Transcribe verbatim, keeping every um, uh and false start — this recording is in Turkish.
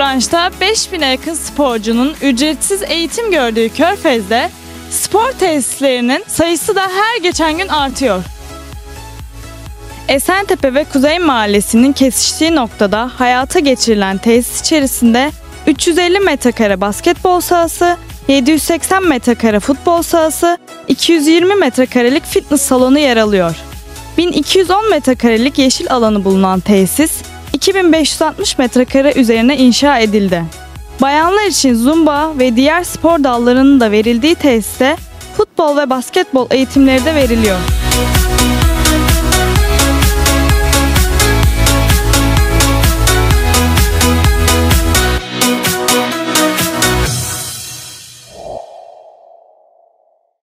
branşta beş bine yakın sporcunun ücretsiz eğitim gördüğü Körfez'de spor tesislerinin sayısı da her geçen gün artıyor. Esentepe ve Kuzey Mahallesi'nin kesiştiği noktada hayata geçirilen tesis içerisinde üç yüz elli metrekare basketbol sahası, yedi yüz seksen metrekare futbol sahası, iki yüz yirmi metrekarelik fitness salonu yer alıyor. bin iki yüz on metrekarelik yeşil alanı bulunan tesis, iki bin beş yüz altmış metrekare üzerine inşa edildi. Bayanlar için zumba ve diğer spor dallarının da verildiği tesiste futbol ve basketbol eğitimleri de veriliyor.